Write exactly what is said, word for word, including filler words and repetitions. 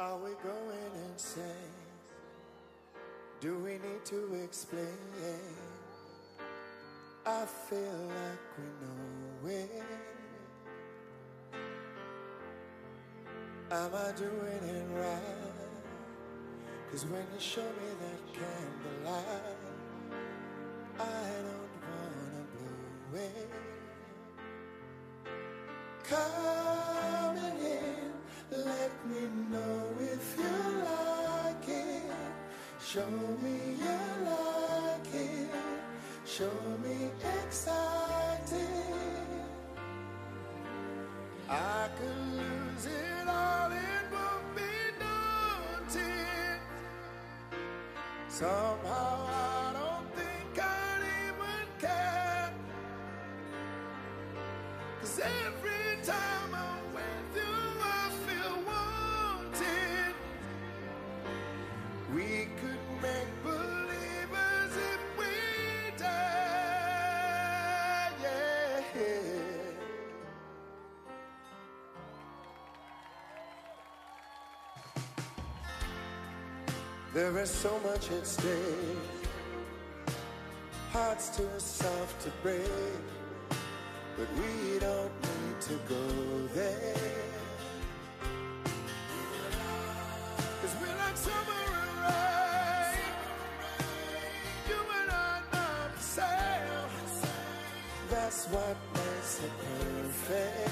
Are we going insane? Do we need to explain? I feel like we know it. Am I doing it right? 'Cause when you show me that candlelight, I don't wanna blow it. Coming in, let me know if you like it. Show me you like it. Show me excited. I could lose it all, it won't be daunting. Somehow I don't think I'd even care. 'Cause every time I'm with you I feel wanted. We could make believers if we die, yeah. There is so much at stake, hearts too soft to break, but we don't need to go there. 'Cause we're like summer and rain, you and I not the same. That's what makes it perfect.